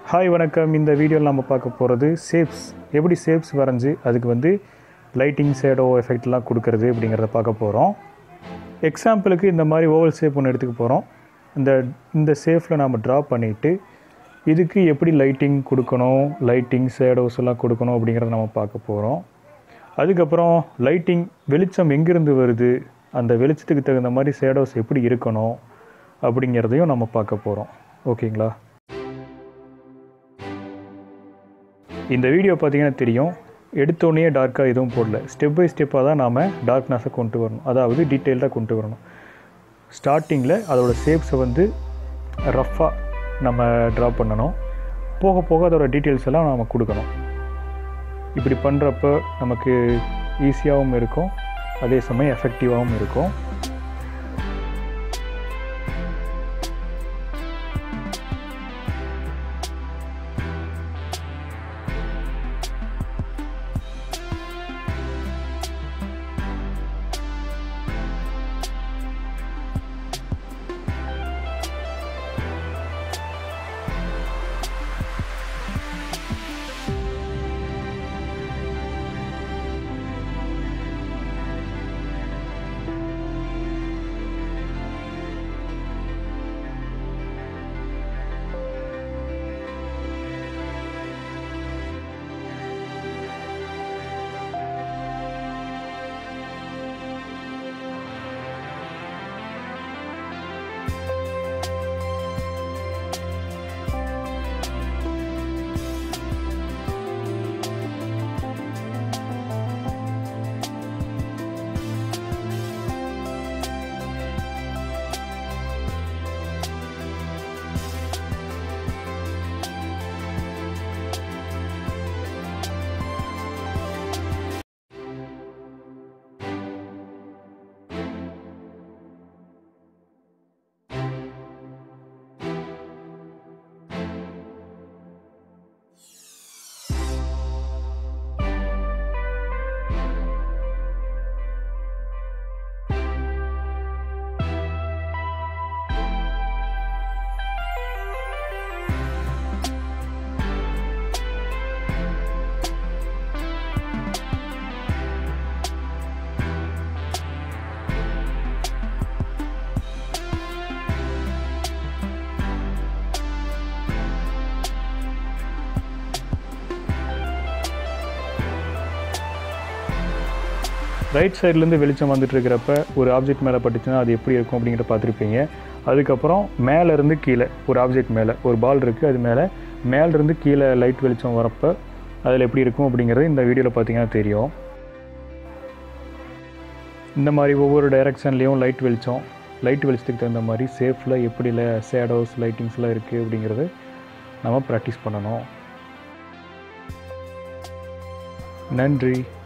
Hi வணக்கம். இந்த வீடியோவில் நம்ம பார்க்க போகிறது ஷேப்ஸ் எப்படி ஷேப்ஸ் வரைஞ்சி அதுக்கு வந்து லைட்டிங் ஷேடோ எஃபெக்ட்லாம் கொடுக்கறது அப்படிங்கிறத பார்க்க போகிறோம். எக்ஸாம்பிளுக்கு இந்த மாதிரி ஓவல் ஷேப் ஒன்று எடுத்துக்க போகிறோம். இந்த ஷேப்பில் நாம் ட்ரா பண்ணிவிட்டு இதுக்கு எப்படி லைட்டிங் கொடுக்கணும், லைட்டிங் ஷேடோஸ் எல்லாம் கொடுக்கணும் அப்படிங்கிறத நம்ம பார்க்க போகிறோம். அதுக்கப்புறம் லைட்டிங் வெளிச்சம் எங்கேருந்து வருது, அந்த வெளிச்சத்துக்கு தகுந்த மாதிரி ஷேடோஸ் எப்படி இருக்கணும் அப்படிங்கிறதையும் நம்ம பார்க்க போகிறோம். ஓகேங்களா? இந்த வீடியோ பார்த்தீங்கன்னா தெரியும், எடுத்தோடனே டார்க்காக எதுவும் போடல. ஸ்டெப் பை ஸ்டெப்பாக தான் நாம் டார்க்னஸை கொண்டு வரணும், அதாவது டீட்டெயில்டாக கொண்டு வரணும். ஸ்டார்டிங்கில் அதோட ஷேப்ஸை வந்து ரஃப்பாக நம்ம ட்ரா பண்ணணும். போக போக அதோட டீட்டெயில்ஸ் எல்லாம் நம்ம கொடுக்கணும். இப்படி பண்ணுறப்ப நமக்கு ஈஸியாகவும் இருக்கும், அதே சமயம் எஃபெக்டிவாகவும் இருக்கும். ரைட் சைட்லேருந்து வெளிச்சம் வந்துட்டுருக்கிறப்ப ஒரு ஆப்ஜெக்ட் மேலே பட்டுச்சுன்னா அது எப்படி இருக்கும் அப்படிங்கிறத பார்த்துருப்பீங்க. அதுக்கப்புறம் மேலேருந்து கீழே ஒரு ஆப்ஜெக்ட் மேலே ஒரு பால் இருக்குது, அது மேலேருந்து கீழே லைட் வெளிச்சம் வரப்போ அதில் எப்படி இருக்கும் அப்படிங்கிறது இந்த வீடியோவில் பார்த்தீங்கன்னா தெரியும். இந்த மாதிரி ஒவ்வொரு டைரெக்ஷன்லேயும் லைட் வெளிச்சத்துக்கு தகுந்த மாதிரி ஷேப்பில் எப்படி ஷேடோஸ் லைட்டிங்ஸ்லாம் இருக்குது அப்படிங்கிறது நம்ம ப்ராக்டிஸ் பண்ணணும். நன்றி.